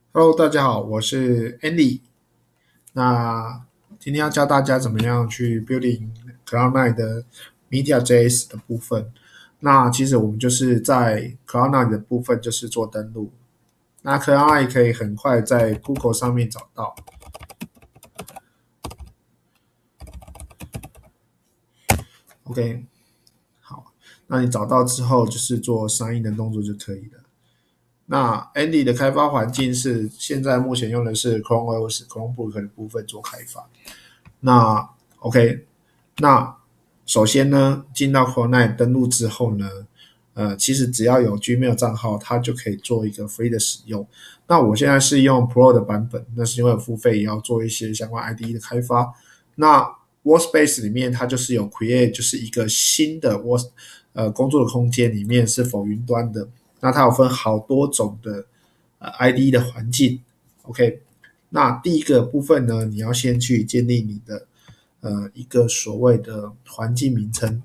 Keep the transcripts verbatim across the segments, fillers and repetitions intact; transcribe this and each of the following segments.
Hello，大家好，我是 Andy。那今天要教大家怎么样去 building Cloud nine 的 Media.js 的部分。那其实我们就是在 Cloud nine 的部分就是做登录。那 Cloud nine 可以很快在 Google 上面找到。OK， 好，那你找到之后就是做上印的动作就可以了。那 Andy 的开发环境是现在目前用的是 ChromeOS、Chromebook 的部分做开发。那 OK， 那首先呢，进到 Cloud nine 登录之后呢，呃，其实只要有 Gmail 账号，它就可以做一个 free 的使用。那我现在是用 Pro 的版本，那是因为付费也要做一些相关 I D E 的开发。那 Workspace 里面它就是有 create 就是一个新的 Work 呃工作的空间，里面是否云端的。那它有分好多种的呃 I D E 的环境。OK， 那第一个部分呢，你要先去建立你的呃一个所谓的环境名称。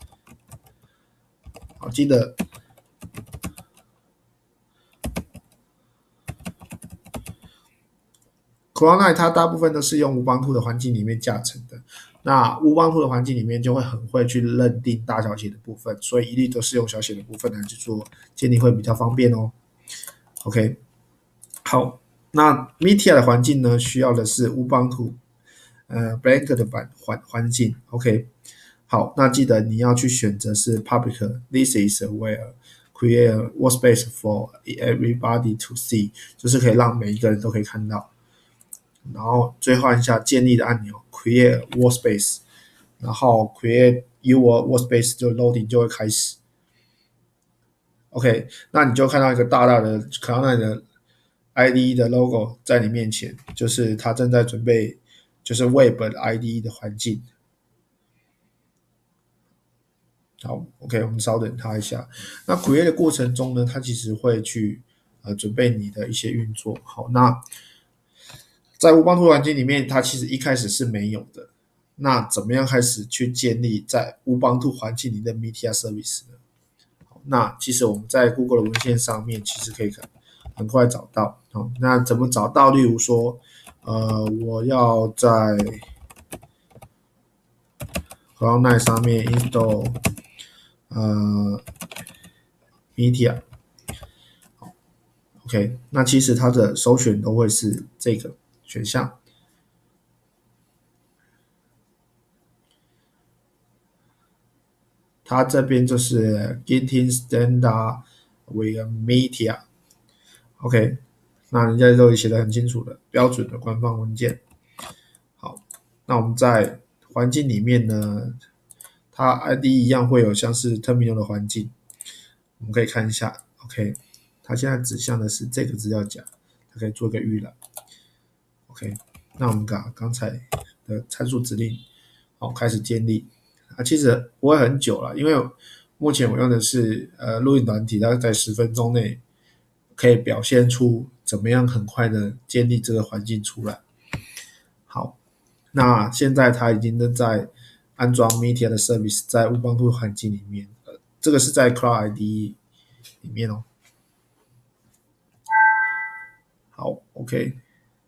好，记得 Cloud nine 它大部分都是用 Ubuntu 的环境里面架成的。那 Ubuntu 的环境里面就会很会去认定大小写的部分，所以一律都是用小写的部分来去做建立会比较方便哦。OK， 好，那 Meteor 的环境呢，需要的是 Ubuntu 呃 Blank 的版环环境。OK， 好，那记得你要去选择是 Public。This is where create a workspace for everybody to see， 就是可以让每一个人都可以看到。然后最后按下建立的按钮 Create Workspace， 然后 Create Your Workspace 就 loading 就会开始。OK， 那你就看到一个大大的 Cloud nine 的 I D E 的 logo 在你面前，就是它正在准备就是 Web 的 I D E 的环境。好 ，OK， 我们稍等它一下。那 create 的过程中呢，它其实会去呃准备你的一些运作。好，那在 Ubuntu 环境里面，它其实一开始是没有的。那怎么样开始去建立在 Ubuntu 环境里的 Media Service 呢？那其实我们在 Google 的文献上面其实可以很快找到。好，那怎么找到？例如说，呃，我要在 Cloud nine 上面 install 呃 Media。OK， 那其实它的首选都会是这个选项。它这边就是 Getting Standard with Media。OK， 那人家都写的很清楚的标准的官方文件。好，那我们在环境里面呢，它 I D E 一样会有像是 Terminal 的环境，我们可以看一下。OK， 它现在指向的是这个资料夹，它可以做个预览。OK， 那我们把刚才的参数指令好开始建立。啊，其实不会很久了，因为目前我用的是呃录音软体，大概在十分钟内可以表现出怎么样很快的建立这个环境出来。好，那现在它已经在安装 Media 的 service 在 Ubuntu 环境里面，呃，这个是在 Cloud I D E 里面哦。好 ，OK，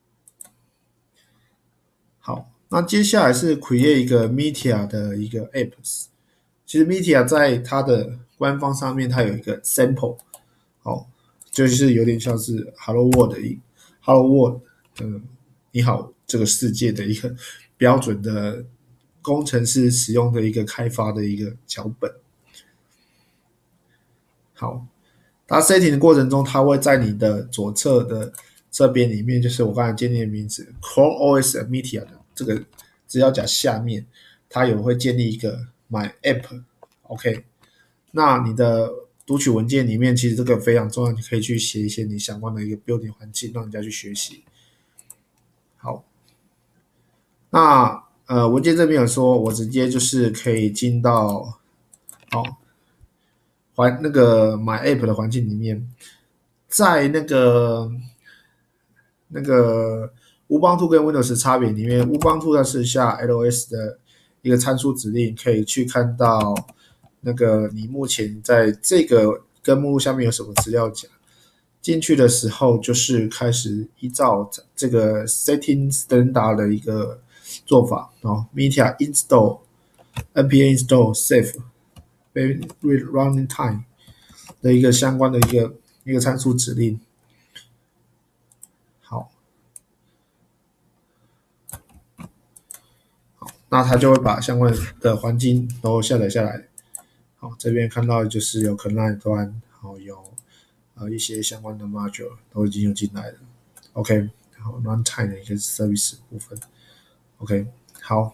好，那接下来是 create 一个 Media 的一个 apps。其实 Media 在它的官方上面，它有一个 sample， 好，就是有点像是 Hello World 的一 Hello World， 嗯，你好这个世界的一个标准的工程师使用的一个开发的一个脚本。好，它 setting 的过程中，它会在你的左侧的这边里面，就是我刚才建立的名字 ChromeOS Media 的这个资料夹下面，它有会建立一个 My App。OK， 那你的读取文件里面，其实这个非常重要，你可以去写一些你相关的一个 building 环境，让人家去学习。好，那呃文件这边有说，我直接就是可以进到好环那个 My App 的环境里面，在那个那个 Ubuntu 跟 Windows 差别里面，Ubuntu 它是下 L S 的一个参数指令，可以去看到那个你目前在这个根目录下面有什么资料夹。 进去的时候就是开始依照这个 setting standard 的一个做法哦 ，media install npm install save read running time 的一个相关的一个一个参数指令。好，好，那它就会把相关的环境都下载下来。好，这边看到就是有 client 端，好有呃一些相关的 module 都已经有进来了。OK， 好 runtime 的一个 service 部分。OK， 好，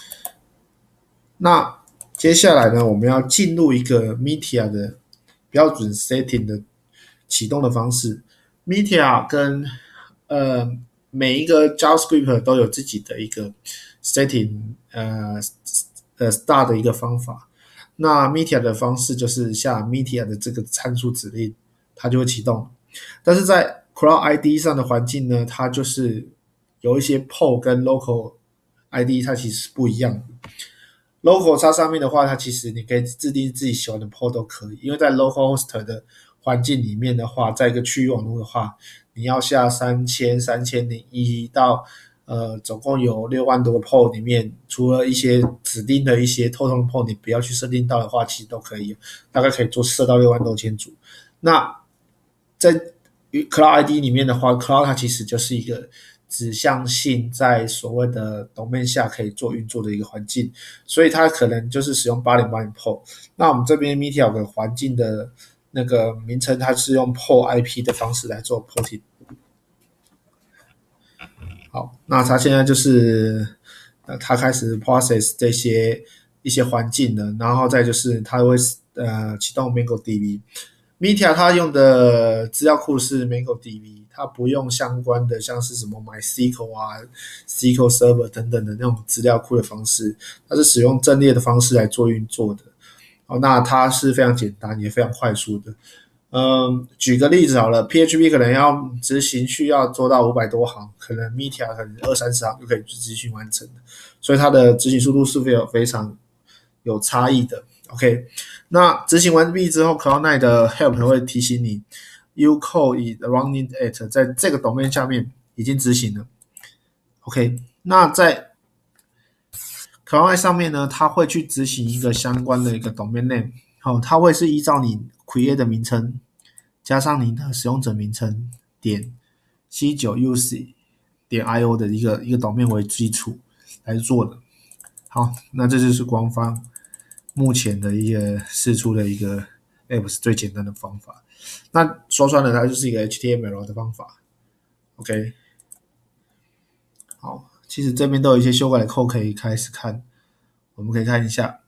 那接下来呢，我们要进入一个 Meteor 的标准 setting 的启动的方式。Meteor 跟呃每一个 JavaScript 都有自己的一个 setting 呃呃 start 的一个方法。那 Meteor 的方式就是下 Meteor 的这个参数指令，它就会启动。但是在 Cloud I D 上的环境呢，它就是有一些 Port 跟 Local I D 它其实是不一样的。Local 它上面的话，它其实你可以制定自己喜欢的 port 都可以，因为在 localhost 的环境里面的话，在一个区域网络的话，你要下三千、三千零一到呃总共有六万多个 port 里面，除了一些指定的一些 total port 你不要去设定到的话，其实都可以，大概可以做设到六万多千组。那在 Cloud I D 里面的话 ，Cloud 它其实就是一个指向性在所谓的 domain 下可以做运作的一个环境，所以它可能就是使用八零八零 port。那我们这边 Meteor 的环境的那个名称，它是用 port I P 的方式来做 porting。好，那它现在就是呃，它开始 process 这些一些环境了，然后再就是它会呃启动 MongoDB。Meteor 它用的资料库是 MongoDB， 它不用相关的像是什么 MySQL 啊、S Q L Server 等等的那种资料库的方式，它是使用阵列的方式来做运作的。哦，那它是非常简单也非常快速的。嗯，举个例子好了 ，P H P 可能要执行需要做到五百多行，可能 Meteor 可能二三十行就可以执行完成的，所以它的执行速度是非常有差异的。OK， 那执行完毕之后 ，Cloud nine 的 Help 会提醒你 ，U code is running at 在这个 domain 下面已经执行了。OK， 那在 Cloud nine 上面呢，它会去执行一个相关的一个 domain name， 好，它会是依照你 create 的名称加上你的使用者名称点 c 九 u c 点 i o 的一个一个 domain 为基础来做的。好，那这就是官方目前的一个释出的一个 app 是最简单的方法。那说穿了，它就是一个 H T M L 的方法。OK， 好，其实这边都有一些修改的扣可以开始看，我们可以看一下。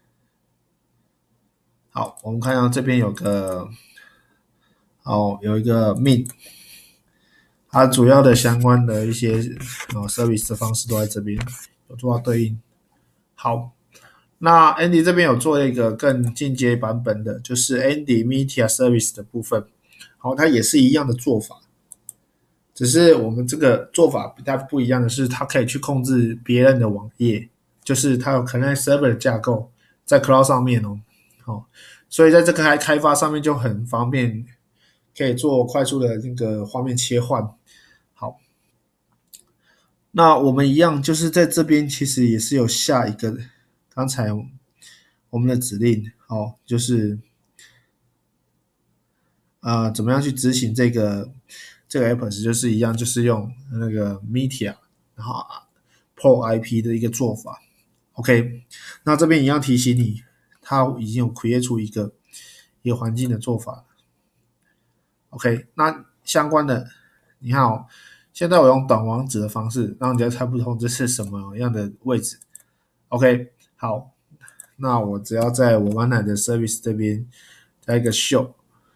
好，我们看到这边有个，哦，有一个 Meet， 它主要的相关的一些哦 service 的方式都在这边有做到对应。好。那 Andy 这边有做一个更进阶版本的，就是 Andy Meteor Service 的部分。好，它也是一样的做法，只是我们这个做法比较不一样的是，它可以去控制别人的网页，就是它有 Connect Server 的架构在 Cloud 上面哦。好，所以在这个开开发上面就很方便，可以做快速的那个画面切换。好，那我们一样就是在这边其实也是有下一个。刚才我们的指令哦，就是呃怎么样去执行这个这个 app 就是一样，就是用那个 Meteor 然后 port I P 的一个做法。OK， 那这边一样提醒你，它已经有 create 出一个一个环境的做法。OK， 那相关的你看哦，现在我用短网址的方式让人家猜不透这是什么样的位置。OK。好，那我只要在我玩奶的 service 这边加一个 show，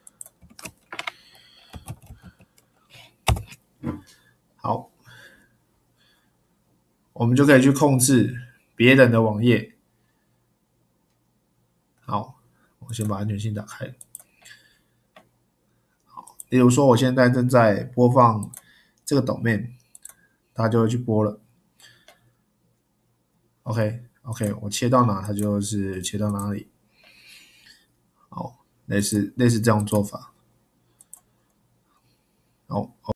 好，我们就可以去控制别人的网页。好，我先把安全性打开。好，例如说我现在正在播放这个 domain， 它就会去播了。OK。OK， 我切到哪，它就是切到哪里。好，类似类似这种做法。 好。